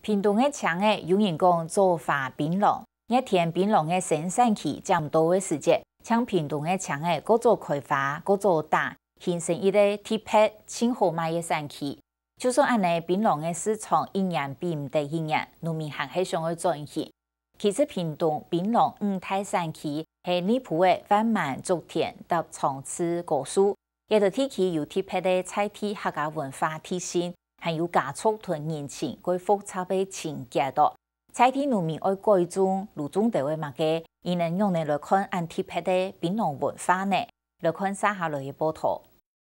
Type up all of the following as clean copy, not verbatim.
屏东的厂诶，有人讲做法槟榔，一天槟榔的生产期占多的时间，像屏东的厂诶，各做开发，各做大，形成一个特别清好卖的产期。就算安尼，槟榔的市场一年比唔得一年，农民还是想要赚钱。其实屏东槟榔五大产期系泥埔的万满竹田搭长刺果树，也就天气有特别的菜地客家文化特性。还有加速同人情，佢复杂的情节度。菜地农民爱改种路种地位物嘅，伊能用嚟来看按特别的槟榔文化呢？来看接下来嘅报道。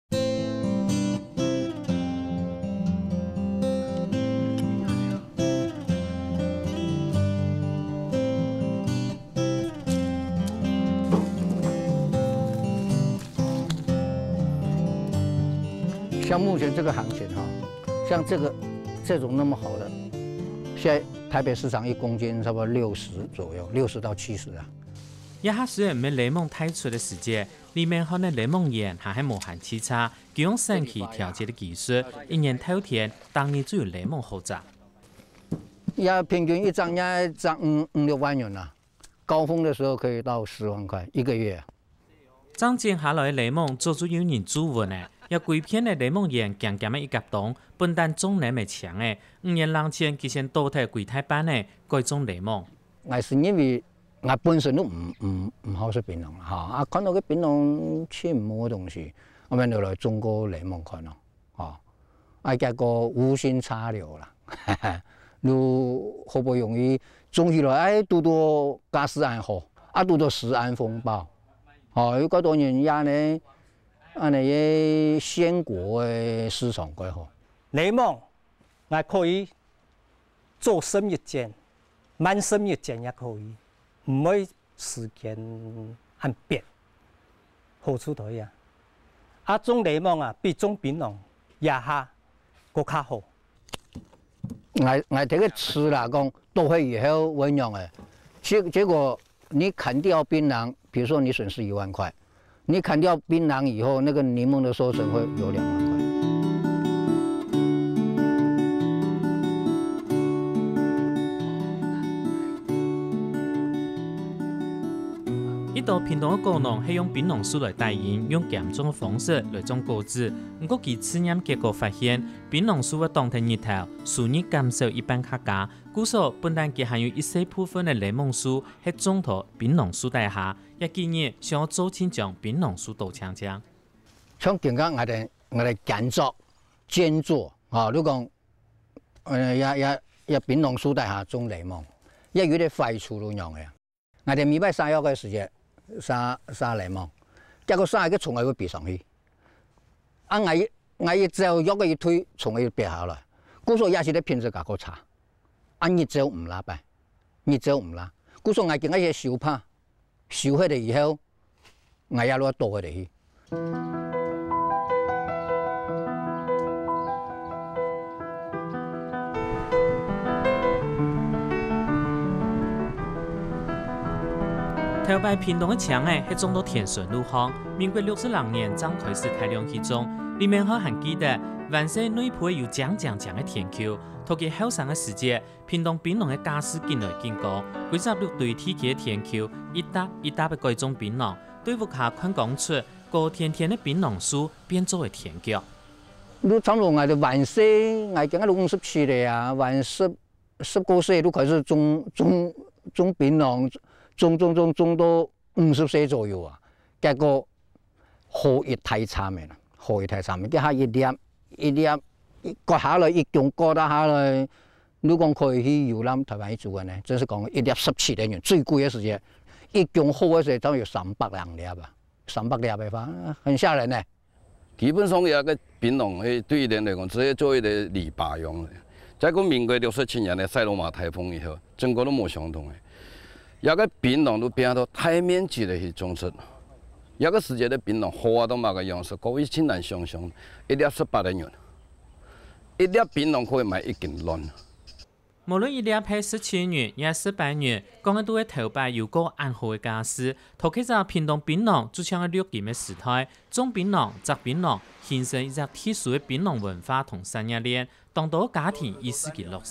像目前这个行情哈。像这种那么好的，现在台北市场1公斤差不多60左右，60到70啊。 一下虽然没雷蒙太出的时间，里面可能雷蒙盐还系无限扦插，佢用神奇调节的技术，一年头天当年就有雷蒙好赚。 也平均一张也赚5-6万元啦，高峰的时候可以到10万块1个月。 涨减下来的雷蒙做出有人主问的。要规片的雷蒙盐渐渐的一甲动，本单种能咪强的，5年人前其实倒退柜台版的改种雷蒙。 我是因为我本身都唔好食槟榔啦，哈，看到个槟榔切唔好嘅东西，我咪就来种个雷蒙看咯，结果无心插柳啦，如好不容易种起来，拄到加斯安好，拄到食安风暴，有嗰多年也呢。安尼个鲜果的市场quite好。 雷蒙，我可以做深一件，慢深一件也可以，唔会时间很变，好出头呀。种雷蒙啊，比种槟榔也下更较好。 我这个吃啦，讲都会以后温养的，结果你砍掉槟榔，比如说你损失1万块。你砍掉槟榔以后，那个柠檬的收成会有2万块。 一道屏东的果农是用槟榔树来代言，用减种的方式来种果子。不过，其试验结果发现，槟榔树的当天日头树叶减少一般较佳。据说，本单其含有一小部分的雷蒙树喺种到槟榔树底下，也建议想要早前将槟榔树倒抢抢。 像今个我哋兼做如果也槟榔树底下种雷蒙，也有啲坏处咯样嘅。我哋未摆撒药嘅时节撒雷蒙，结果撒个虫会爬上去，我一只要喐一推，虫会爬下来。故说也是咧品质较差。日照唔拉呗，日照唔拉。故说我今个嘢收拍，收起嚟以后，我也攞倒佢哋去。 头摆屏东的厂诶，係種到田順路巷。民國62年剛開始大量去種，裡面可還記得灣西內埔有長的田丘。托佢後生嘅時節，屏東檳榔嘅家私進來進過，幾16對天氣嘅田丘，一搭一搭嘅改種檳榔，對屋下看講出個天天嘅檳榔樹變做嘅田腳。 你差唔多我哋灣西，我今日都57嚟啊，灣19歲都開始種檳榔。種到50歲左右啊，結果荷葉太慘嘅啦，荷葉太慘，一下一粒割下來，一種割得下來，如果可以去遊覽台灣去做嘅呢，真是講一粒17元，最貴嘅時間，一種好嘅時都要300粒啊，300粒嘅話，很嚇人呢。 基本上有個檳榔，對人嚟講，只係做一個籬笆用嘅。在個民國67年嘅塞羅馬颱風以後，整個都冇相同嘅。有個檳榔都變到大面積的去種植，有個時節的檳榔花到乜個樣式，各位很難想象，一粒18元，一粒檳榔可以賣1斤卵。 無論一粒係17元，也18元，講嘅都係頭擺有個安好嘅家私。頭起就屏東檳榔就像係6件嘅時代，種檳榔、摘檳榔，形成一隻特殊嘅檳榔文化同產業鏈，當到家庭意識嘅落實。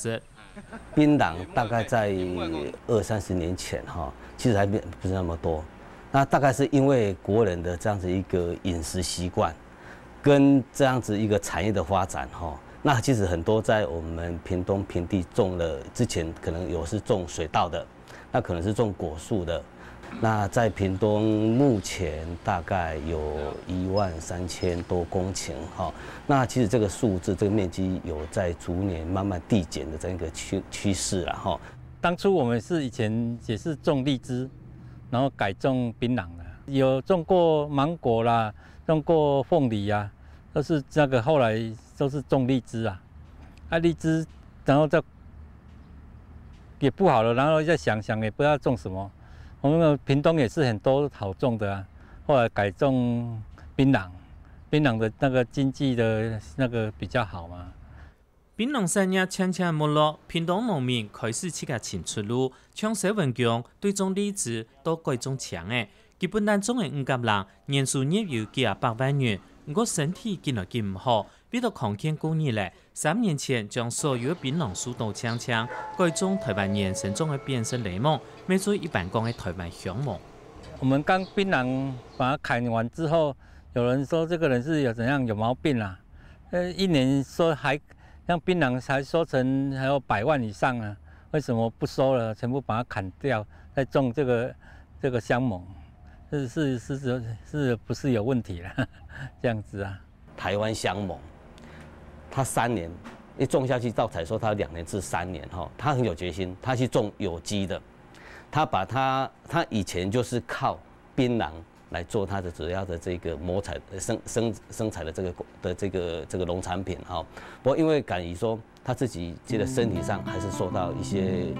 槟榔大概在20-30年前哈，其实还不是那么多。那大概是因为国人的这样子一个饮食习惯，跟这样子一个产业的发展哈。那其实很多在我们屏东平地种了，之前可能有是种水稻的，那可能是种果树的。那在屏东目前大概有13000多公顷哈。那其实这个数字，这个面积有在逐年慢慢递减的这样一个趋势了哈。 当初我们以前也是种荔枝，然后改种槟榔了，有种过芒果啦，种过凤梨啊，都是那个后来都是种荔枝啊，荔枝，然后再也不好了，然后再想也不知道种什么。我们的屏东也是很多好种的啊，后来改种槟榔，槟榔的那个经济的那个比较好嘛。 槟榔产业渐渐没落，屏东农民开始自家寻出路，像谢文强对种荔枝都改种强的，基本单种的5甲人，年收入有几100万元，不过身体见来见唔好，为了抗健过日嘞，3年前将所有的槟榔树都抢，改种台湾原生种的变色雷蒙，卖做一般讲的台湾香芒。 我们刚槟榔把它砍完之后，有人说这个人是有怎样有毛病啦、1年说还像槟榔才收成还有100万以上啊，为什么不收了，全部把它砍掉，再种这个香芒？是不是有问题了？这样子啊？ 台湾香芒，它3年一种下去到采收，它2年至3年哈，他很有决心，他去种有机的，他以前就是靠槟榔来做它的主要的这个模采生产的这个农产品哈。不过因为敢于说他自己觉得身体上还是受到一些。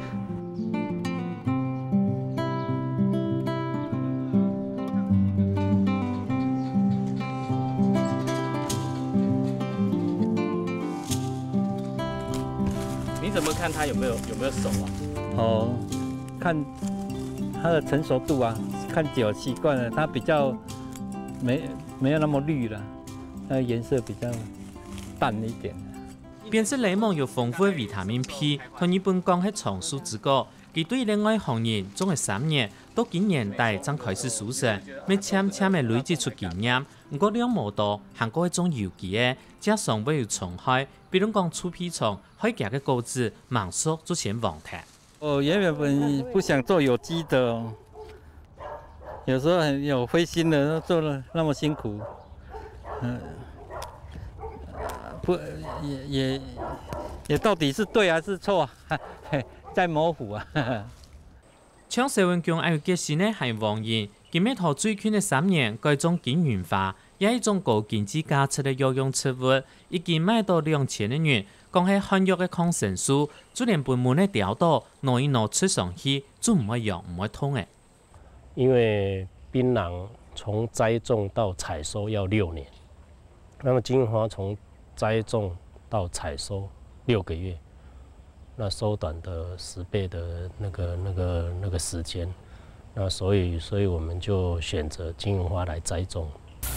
你怎么看它有没有熟啊？ 哦，看它的成熟度啊，看久习惯了，它比较没有那么绿了，它的颜色比较淡一点。 变色雷蒙有丰富的维他命 P， 同日本讲系长树之果，佢对另外行业种了3年，到今年底才开始收成，要渐的累积出经验。不过量无多，韩国迄种有机的，加上要有虫害，比如讲粗蜱虫、海夹的果子、芒熟就先忘掉。 我原本不想做有机的哦，有时候很有灰心的，做了那么辛苦，不也到底是对还是错啊？在模糊啊。 像谢文强还有决心的系王燕，今日头最近的3年改种金元花，也一种高经济价值的药用植物，已经卖到2000的元。讲起汉药的抗生素，就连本门的调度拿一拿吃上去，就唔会用唔会痛的。 因为槟榔从栽种到采收要6年，那么金花从栽种到采收6个月。那缩短的10倍的那个时间，那所以我们就选择金银花来栽种。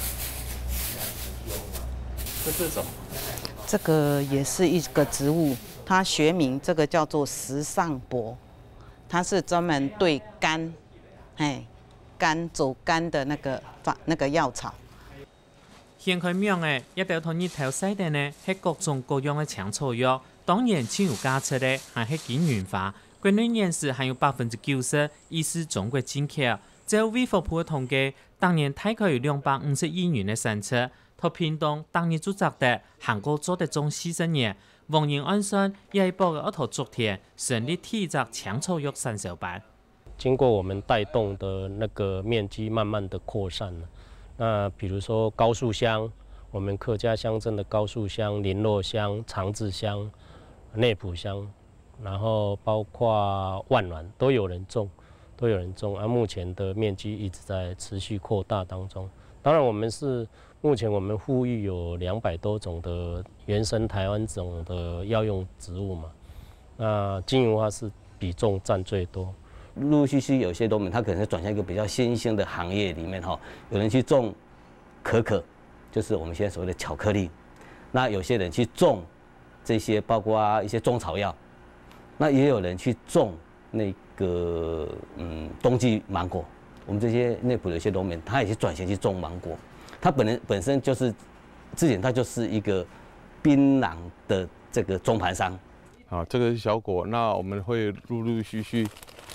这是什么？ 这个也是一个植物，它学名这个叫做时尚柏，它是专门对肝，走肝的那个药草。 现开苗的一条同日头西的呢，系各种各样的香草药。当然，只有加出的还是金元花，国内人士还有90%以是中国进口。照卫福部的统计，当年大概有250亿元的产出。和屏东当年就值得韩国做得种40年，王仁安算也报了一头竹田成立体质香草药产销班。 经过我们带动的那个面积慢慢的扩散了。那比如说高树香，我们客家乡镇的高树香、林落香、长治香、内埔香，然后包括万峦都有人种，目前的面积一直在持续扩大当中。当然，目前我们呼吁有200多种的原生台湾种的药用植物嘛，那金银花是比重占最多。 陆陆续续有些农民他可能是转向一个比较新兴的行业里面哈，有人去种可可，就是我们现在所谓的巧克力，那有些人去种这些包括一些中草药， 那也有人去种那个冬季芒果。我们这些内埔的一些农民，他也去转型去种芒果。他本身就是之前他就是一个槟榔的这个中盘商。 啊，这个是小果，那我们会陆陆续续，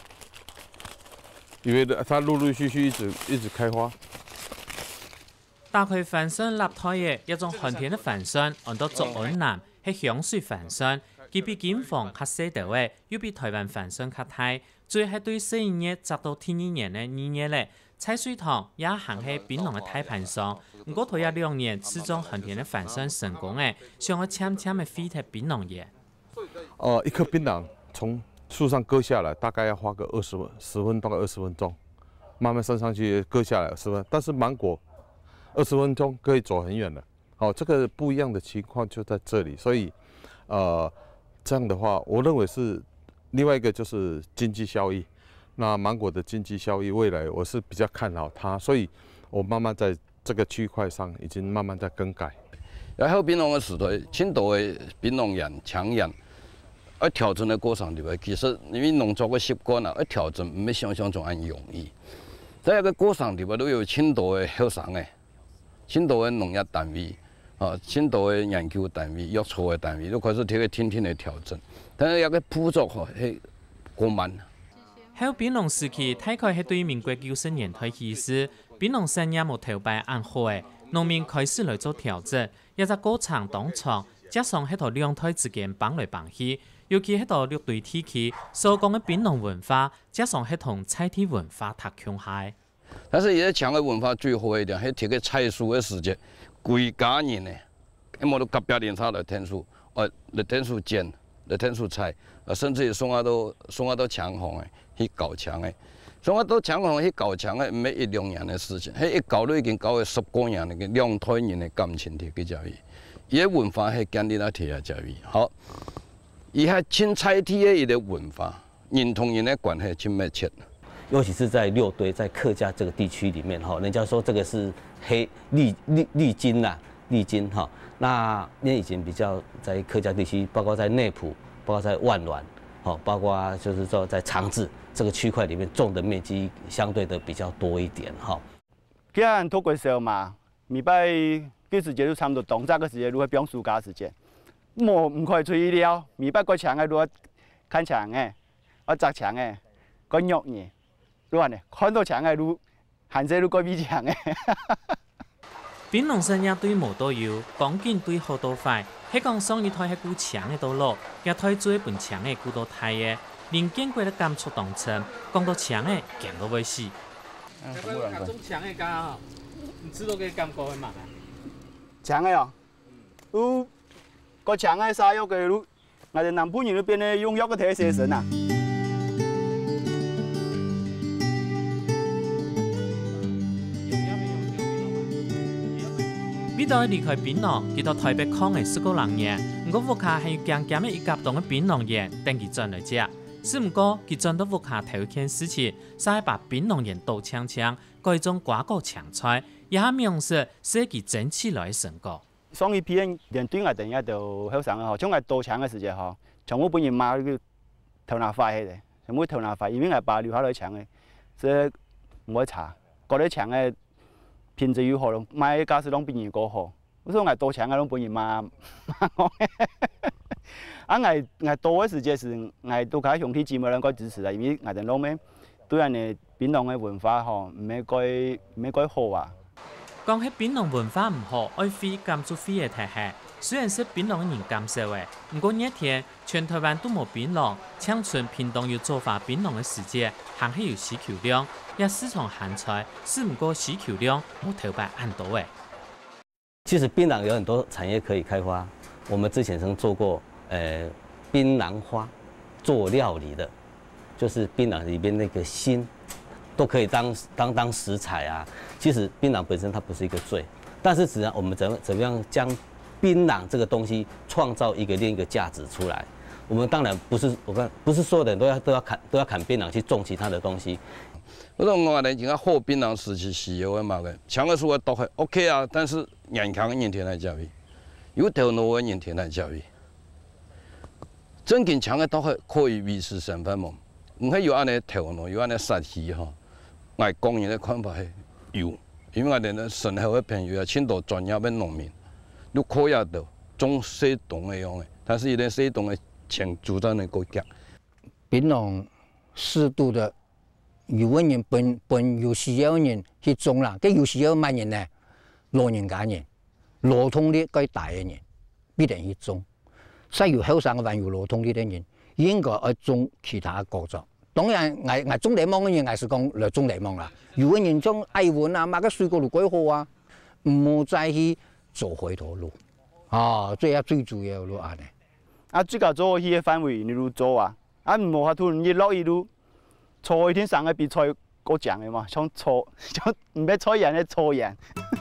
因为它陆陆续续一直开花。 大块帆船立台嘅一种罕见嘅帆船，按到竹安南係香水帆船，佢比金凤較細條嘅，又比台灣帆船較大。最係對4月直到第2年嘅2月咧，蔡水塘也行喺檳榔嘅大盤上。不過頭一2年始終罕見嘅帆船成功嘅，上個淺淺嘅飛踢檳榔葉。 一顆檳榔從樹上割下來，大概要花個10分到20分鐘，慢慢升上去，割下來10分。但是芒果20分鐘可以走很遠了。哦，這個不一樣的情況就在這裡，所以這樣的話，我認為是另外一個就是經濟效益。那芒果的經濟效益，未來我是比較看好它，所以我慢慢在這個區塊上已經慢慢在更改。 然後檳榔嘅時代，青島嘅檳榔園、搶園，要調整嘅過程入邊，其實因為農作嘅習慣啊，要調整唔係想象中咁容易。在一個過程入邊都有青島嘅後生嘅，青島嘅農業單位。青島嘅研究單位、藥草嘅單位都開始天天嚟調整，但係有個步驟係過慢。 喺檳榔時期，大概係對民國90年代起時，檳榔產業冇頭擺按好嘅，農民開始來做調整，一隻過程當中，加上喺度兩代之間綁來綁去，尤其喺度六隊地區所講嘅檳榔文化，加上係同菜地文化搭強下。 但是而家搶嘅文化最好一點係貼個菜樹嘅時節。規家人呢，一冇到隔壁連他來天數，來天數剪，來天數菜，甚至於送下到搶行嘅，去搞搶嘅，送下到搶行去搞搶嘅，唔係1-2年嘅事情，係一搞都已經搞咗10多年嘅兩代人嘅感情貼嘅教育，伊個文化係建立喺貼嘅教育，好，伊係青菜地嘅一個文化，人同人嘅關係真密切。 尤其是在六堆，在客家這個地區裡面，哈，人家說這個是綠金啦，綠金哈。那因為以前比較在客家地區，包括在內埔，包括在萬巒，哈，包括就是說在長治這個區塊裡面種的面積相對的比較多一點，哈。 既然拖過時嘛，明白幾時節都差唔多冬za個時節，如果變暑假時節，唔可以出意料，明白個牆嘅如果看牆嘅，我摘牆嘅，個肉嘢。如果呢，看到牆嘅路，行車路改比牆嘅。 檳榔產業對無多有，講緊對好多塊。喺講上一台係顧牆嘅道路，一台做一本牆嘅顧到太嘅，連見過嘅感觸當真，講到牆嘅驚到會死。 種牆嘅家伙，唔知道嘅感覺係乜啊？ 牆嘅哦，個牆嘅沙藥嘅路，我哋南部人嗰邊咧用藥嘅睇寫神啊。 呢度離開檳榔，佢到台北抗嘅19人年，唔過屋下係要漸漸嘅一夾棟嘅檳榔園，等佢轉來食。只唔過佢轉到屋下頭一件事情，就係把檳榔園倒槍槍，改種瓜果青菜，一下名說寫佢整起來嘅成果。 上一批連對我哋一度後生啊，將我倒槍嘅時節嗬，從我本人買個頭拿塊嘅，全部頭拿塊，因為我爸留下來槍嘅，所以唔可以查，嗰啲槍嘅。品質如何咯？買假使攏比人過好，所以我多搶嘅攏本人罵我。啊，我多嘅時節是，我都喺兄弟姊妹兩個支持啦，因為我哋攏咩對人哋檳榔嘅文化嗬，唔係改好啊。 講起檳榔文化唔好，愛飛減做飛嘅題係，雖然是檳榔嘅人減少嘅，不過呢天全台灣都冇檳榔，搶存屏東有做法檳榔嘅時節，還係有需求量。也市場限制，是唔過需求量冇頭擺按到嘅。 其實檳榔有很多產業可以開發，我們之前曾做過，檳榔花做料理的，就是檳榔裏邊那個芯都可以當食材啊。其實檳榔本身它不是一個罪，但是只要我們怎麼樣將檳榔這個東西創造另一個價值出來。我們當然不是所有的人都要砍檳榔去種其他的東西。 嗰種我哋而家好檳榔時期是有嘅嘛嘅，搶嘅數都係 OK 啊，但是年輕嘅人填嚟教育，有頭腦嘅人填嚟教育， 真近强的都可以维持身份嘛，唔系要安尼跳咯，要安尼杀气吼。我个人的看法是有，因为我哋咧身后的朋友啊，青岛专业的农民，都可以到种水稻的样的，但是伊咧水稻的前主张的国家， 槟榔适度的有个人本有需要的人去种啦，佮有需要乜人呢？老人家人，劳动力较大的人必定去种。再有后生嘅还有劳动力的人，应该要种其他果作。当然，我种柠檬嘅人，我是讲来种柠檬啦。有个人种艾文啊，买个水果就几好啊，唔好再去走回头路。啊，这也最主要咯，安尼。 啊，最佳做迄个范围你如做啊，啊无法度你落一路，初一天上个比赛够强的嘛，像初像唔要初人的初人。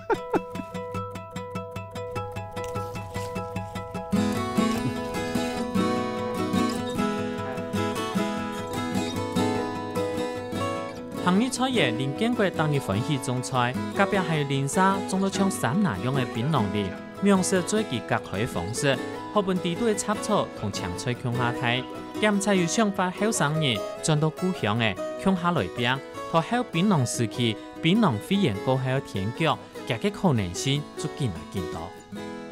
行业菜叶林建国当日分析种菜，隔壁还有林沙种到像山那样的槟榔叶，描述最其隔开的方式，后本地对插草同青菜向下睇，兼且有想法后生人转到故乡的向下来边，和后槟榔时期槟榔肺炎过后的天脚，加嘅可能性就更来更多。